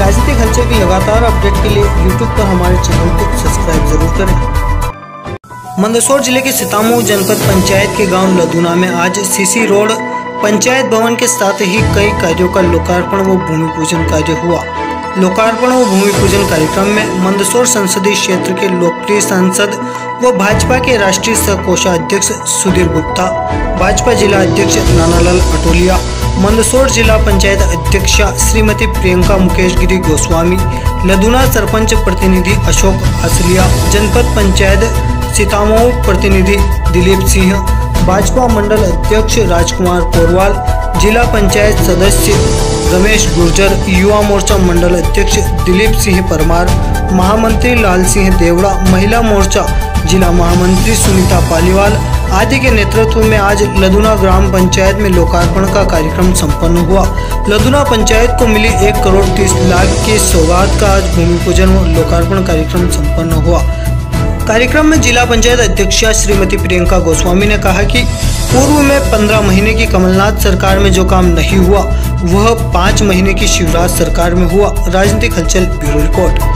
राजनीतिक हलचल की लगातार अपडेट के लिए यूट्यूब पर हमारे चैनल को सब्सक्राइब जरूर करें। मंदसौर जिले के सितामऊ जनपद पंचायत के गांव लदुना में आज सीसी रोड पंचायत भवन के साथ ही कई कार्यों का लोकार्पण व भूमि पूजन कार्य हुआ। लोकार्पण व भूमि पूजन कार्यक्रम में मंदसौर संसदीय क्षेत्र के लोकप्रिय सांसद व भाजपा के राष्ट्रीय सह कोषाध्यक्ष सुधीर गुप्ता, भाजपा जिला अध्यक्ष नानालाल अटोलिया, मंदसौर जिला पंचायत अध्यक्षा श्रीमती प्रियंका मुकेश गिरी गोस्वामी, लदुना सरपंच प्रतिनिधि अशोक हसलिया, जनपद पंचायत सितामऊ प्रतिनिधि दिलीप सिंह, भाजपा मंडल अध्यक्ष राजकुमार पोरवाल, जिला पंचायत सदस्य रमेश गुर्जर, युवा मोर्चा मंडल अध्यक्ष दिलीप सिंह परमार, महामंत्री लाल सिंह देवड़ा, महिला मोर्चा जिला महामंत्री सुनीता पालीवाल आदि के नेतृत्व में आज लदुना ग्राम पंचायत में लोकार्पण का कार्यक्रम संपन्न हुआ। लदुना पंचायत को मिली 1,30,00,000 की सौगात का आज भूमि पूजन व लोकार्पण कार्यक्रम संपन्न हुआ। कार्यक्रम में जिला पंचायत अध्यक्षा श्रीमती प्रियंका गोस्वामी ने कहा कि पूर्व में 15 महीने की कमलनाथ सरकार में जो काम नहीं हुआ वह 5 महीने की शिवराज सरकार में हुआ। राजनीतिक हलचल ब्यूरो रिपोर्ट।